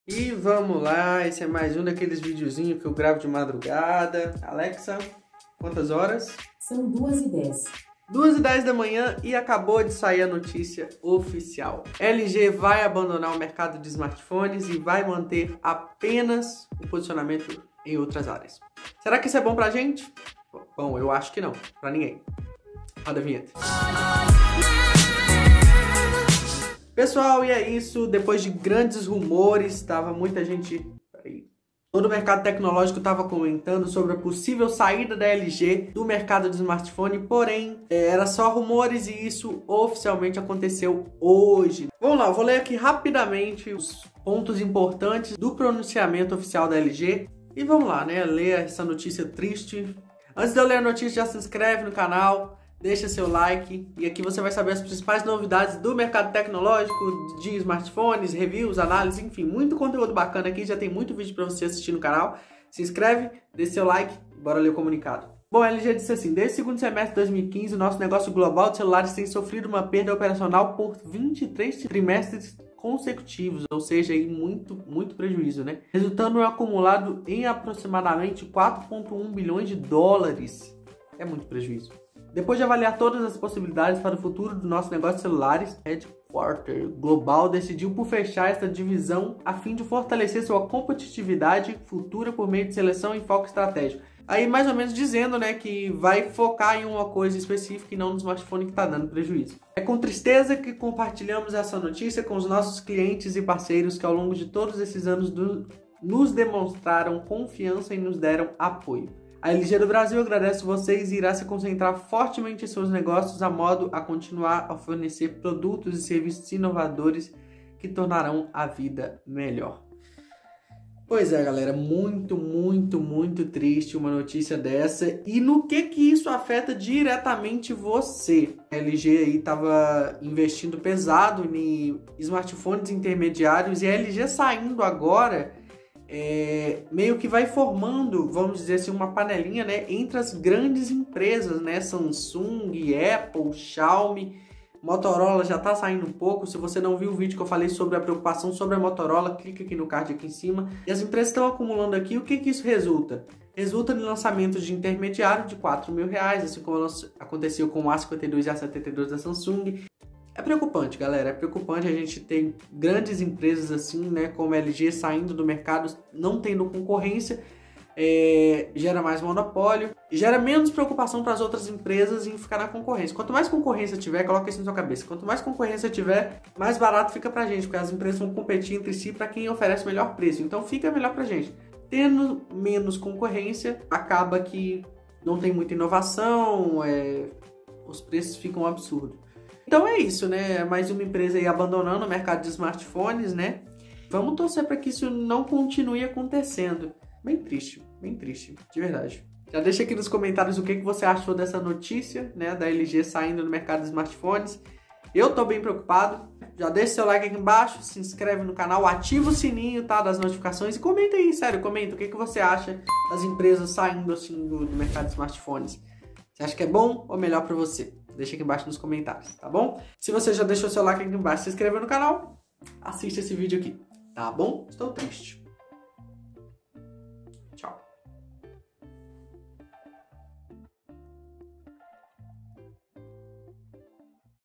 E vamos lá, esse é mais um daqueles videozinhos que eu gravo de madrugada. Alexa, quantas horas? São 2h10. 2h10 da manhã e acabou de sair a notícia oficial. LG vai abandonar o mercado de smartphones e vai manter apenas o posicionamento em outras áreas. Será que isso é bom pra gente? Bom, eu acho que não, pra ninguém. Roda a vinheta. Pessoal, e é isso. Depois de grandes rumores, muita gente... Todo o mercado tecnológico estava comentando sobre a possível saída da LG do mercado de smartphone, porém, era só rumores e isso oficialmente aconteceu hoje. Vamos lá, eu vou ler aqui rapidamente os pontos importantes do pronunciamento oficial da LG e vamos lá, né, ler essa notícia triste. Antes de eu ler a notícia, já se inscreve no canal, deixa seu like e aqui você vai saber as principais novidades do mercado tecnológico, de smartphones, reviews, análises, enfim, muito conteúdo bacana aqui, já tem muito vídeo para você assistir no canal. Se inscreve, deixa seu like, bora ler o comunicado. Bom, a LG disse assim: desde o segundo semestre de 2015, o nosso negócio global de celulares tem sofrido uma perda operacional por 23 trimestres consecutivos, ou seja, aí muito prejuízo, né? Resultando no acumulado em aproximadamente 4,1 bilhões de dólares. É muito prejuízo. Depois de avaliar todas as possibilidades para o futuro do nosso negócio de celulares, Headquarter Global decidiu por fechar esta divisão a fim de fortalecer sua competitividade futura por meio de seleção e foco estratégico. Aí mais ou menos dizendo, né, que vai focar em uma coisa específica e não no smartphone que está dando prejuízo. É com tristeza que compartilhamos essa notícia com os nossos clientes e parceiros que ao longo de todos esses anos nos demonstraram confiança e nos deram apoio. A LG do Brasil agradece vocês e irá se concentrar fortemente em seus negócios a modo a continuar a fornecer produtos e serviços inovadores que tornarão a vida melhor. Pois é, galera, muito triste uma notícia dessa. E no que isso afeta diretamente você? A LG aí estava investindo pesado em smartphones intermediários e a LG saindo agora... meio que vai formando, vamos dizer assim, uma panelinha, né, entre as grandes empresas, né, Samsung, Apple, Xiaomi, Motorola já tá saindo um pouco. Se você não viu o vídeo que eu falei sobre a preocupação sobre a Motorola, clica aqui no card aqui em cima. E as empresas estão acumulando aqui. O que isso resulta? Resulta no lançamento de intermediário de R$4.000, assim como aconteceu com o A52 e A72 da Samsung. É preocupante, galera, é preocupante a gente ter grandes empresas assim, né, como a LG saindo do mercado, não tendo concorrência, gera mais monopólio, gera menos preocupação para as outras empresas em ficar na concorrência. Quanto mais concorrência tiver, coloca isso na sua cabeça, quanto mais concorrência tiver, mais barato fica pra gente, porque as empresas vão competir entre si para quem oferece o melhor preço, então fica melhor pra gente. Tendo menos concorrência, acaba que não tem muita inovação, os preços ficam absurdos. Então é isso, né? Mais uma empresa aí abandonando o mercado de smartphones, né? Vamos torcer para que isso não continue acontecendo. Bem triste, de verdade. Já deixa aqui nos comentários o que você achou dessa notícia, né? Da LG saindo do mercado de smartphones. Eu tô bem preocupado. Já deixa seu like aqui embaixo, se inscreve no canal, ativa o sininho, tá? Das notificações e comenta aí, sério, comenta o que você acha das empresas saindo assim do mercado de smartphones. Você acha que é bom ou melhor para você? Deixa aqui embaixo nos comentários, tá bom? Se você já deixou seu like aqui embaixo, se inscreveu no canal, assiste esse vídeo aqui, tá bom? Estou triste.